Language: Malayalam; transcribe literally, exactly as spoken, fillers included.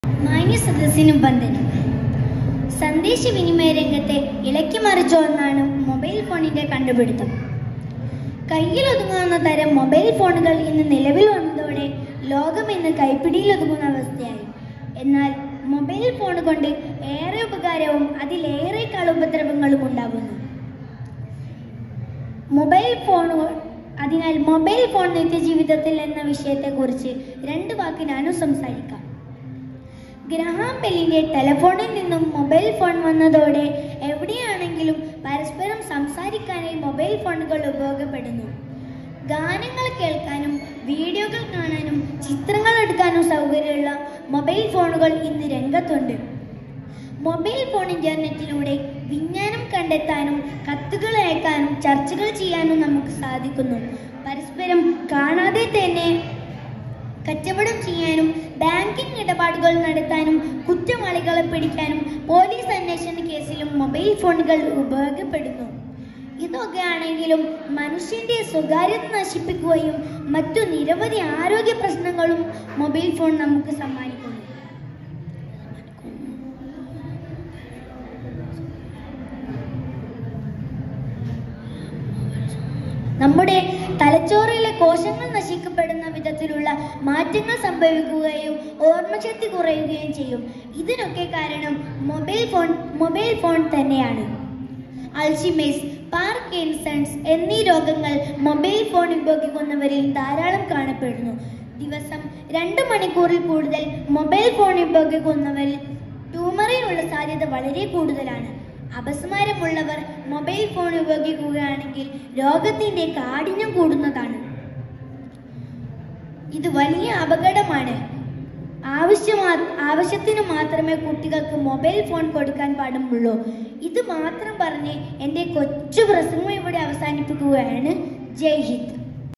മാന്യ സദസ്സിനും വന്ദനം. സന്ദേശവിനിമയ രംഗത്തെ ഇളക്കി മറിച്ച ഒന്നാണ് മൊബൈൽ ഫോണിന്റെ കണ്ടുപിടുത്തം. കയ്യിലൊതുങ്ങുന്ന തരം മൊബൈൽ ഫോണുകൾ ഇന്ന് നിലവിൽ വന്നതോടെ ലോകം ഇന്ന് കൈപ്പിടിയിലൊതുങ്ങുന്ന അവസ്ഥയായി. എന്നാൽ മൊബൈൽ ഫോൺ കൊണ്ട് ഏറെ ഉപകാരവും അതിലേറെക്കാൾ ഉപദ്രവങ്ങളും ഉണ്ടാകുന്നു. മൊബൈൽ ഫോണുകൾ അതിനാൽ മൊബൈൽ ഫോൺ നിത്യജീവിതത്തിൽ എന്ന വിഷയത്തെക്കുറിച്ച് രണ്ട് വാക്ക് ഞാനും സംസാരിക്കാം. ഗ്രഹാം ബെല്ലിന്റെ ടെലഫോണിൽ നിന്നും മൊബൈൽ ഫോൺ വന്നതോടെ എവിടെയാണെങ്കിലും പരസ്പരം സംസാരിക്കാനായി മൊബൈൽ ഫോണുകൾ ഉപയോഗപ്പെടുന്നു. ഗാനങ്ങൾ കേൾക്കാനും വീഡിയോകൾ കാണാനും ചിത്രങ്ങൾ എടുക്കാനും സൗകര്യമുള്ള മൊബൈൽ ഫോണുകൾ ഇന്ന് രംഗത്തുണ്ട്. മൊബൈൽ ഫോൺ ഇന്റർനെറ്റിലൂടെ വിജ്ഞാനം കണ്ടെത്താനും കത്തുകൾ അയക്കാനും ചർച്ചകൾ ചെയ്യാനും നമുക്ക് സാധിക്കുന്നു. പരസ്പരം കാണാതെ തന്നെ കച്ചവടം ചെയ്യാനും ബാങ്കിംഗ് ഇടപാടുകൾ നടത്താനും കുറ്റവാളികളെ പിടിക്കാനും പോലീസ് അന്വേഷണ കേസിലും മൊബൈൽ ഫോണുകൾ ഉപയോഗപ്പെടുന്നു. ഇതൊക്കെ ആണെങ്കിലും മനുഷ്യന്റെ സ്വകാര്യത നശിപ്പിക്കുകയും മറ്റു നിരവധി ആരോഗ്യ പ്രശ്നങ്ങളും മൊബൈൽ ഫോൺ നമുക്ക് സമ്മാനിക്കുന്നു. നമ്മുടെ തലച്ചോറിലെ കോശങ്ങൾ നശിക്കപ്പെടുന്ന വിധത്തിലുള്ള മാറ്റങ്ങൾ സംഭവിക്കുകയും ഓർമ്മശക്തി കുറയുകയും ചെയ്യും. ഇതിനൊക്കെ കാരണം മൊബൈൽ ഫോൺ മൊബൈൽ ഫോൺ തന്നെയാണ്. അൾഷിമേഴ്സ്, പാർക്കിൻസൺസ് എന്നീ രോഗങ്ങൾ മൊബൈൽ ഫോൺ ഉപയോഗിക്കുന്നവരിൽ ധാരാളം കാണപ്പെടുന്നു. ദിവസം രണ്ട് മണിക്കൂറിൽ കൂടുതൽ മൊബൈൽ ഫോൺ ഉപയോഗിക്കുന്നവരിൽ ട്യൂമറിനുള്ള സാധ്യത വളരെ കൂടുതലാണ്. അപസ്മാരമുള്ളവർ മൊബൈൽ ഫോൺ ഉപയോഗിക്കുകയാണെങ്കിൽ രോഗത്തിന്റെ കാഠിന്യം കൂടുന്നതാണ്. ഇത് വലിയ അപകടമാണ്. ആവശ്യമാ ആവശ്യത്തിന് മാത്രമേ കുട്ടികൾക്ക് മൊബൈൽ ഫോൺ കൊടുക്കാൻ പാടുള്ളൂ. ഇത് മാത്രം പറഞ്ഞ് എൻ്റെ കൊച്ചു പ്രസംഗം ഇവിടെ അവസാനിപ്പിക്കുകയാണ്. ജയ് ഹിന്ദ്.